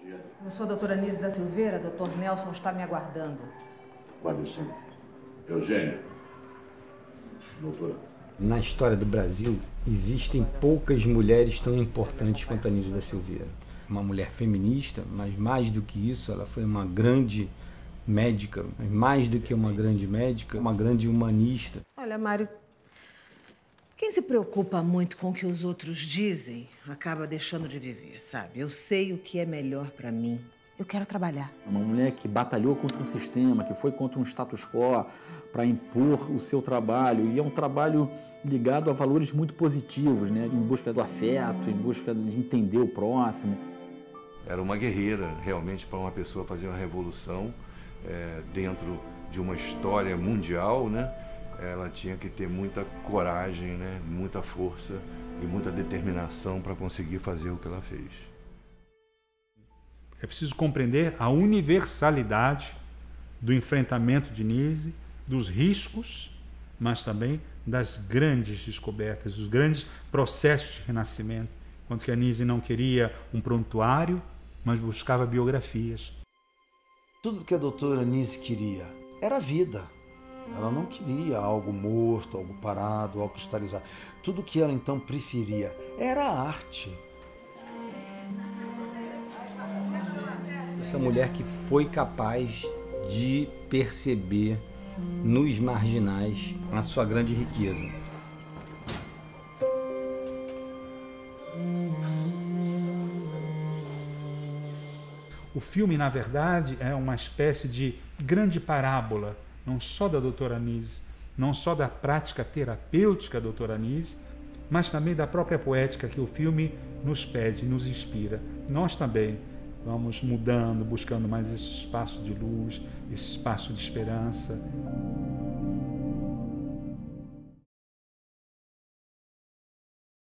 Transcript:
Eu sou a doutora Anísia da Silveira, doutor Nelson está me aguardando. Guarde sim. Eugênio. Doutora. Na história do Brasil, existem poucas mulheres tão importantes quanto a Anísia da Silveira. Uma mulher feminista, mas mais do que isso, ela foi uma grande médica, mas mais do que uma grande médica, uma grande humanista. Olha, Mário, quem se preocupa muito com o que os outros dizem, acaba deixando de viver, sabe? Eu sei o que é melhor para mim. Eu quero trabalhar. Uma mulher que batalhou contra um sistema, que foi contra um status quo para impor o seu trabalho. E é um trabalho ligado a valores muito positivos, né? Em busca do afeto, em busca de entender o próximo. Era uma guerreira, realmente, para uma pessoa fazer uma revolução dentro de uma história mundial, né? Ela tinha que ter muita coragem, né? Muita força e muita determinação para conseguir fazer o que ela fez. É preciso compreender a universalidade do enfrentamento de Nise, dos riscos, mas também das grandes descobertas, dos grandes processos de renascimento. Enquanto que a Nise não queria um prontuário, mas buscava biografias. Tudo que a doutora Nise queria era a vida. Ela não queria algo morto, algo parado, algo cristalizado. Tudo que ela então preferia era a arte. Essa mulher que foi capaz de perceber nos marginais a sua grande riqueza. O filme, na verdade, é uma espécie de grande parábola, não só da doutora Nise, não só da prática terapêutica da doutora Nise, mas também da própria poética que o filme nos pede, nos inspira. Nós também vamos mudando, buscando mais esse espaço de luz, esse espaço de esperança.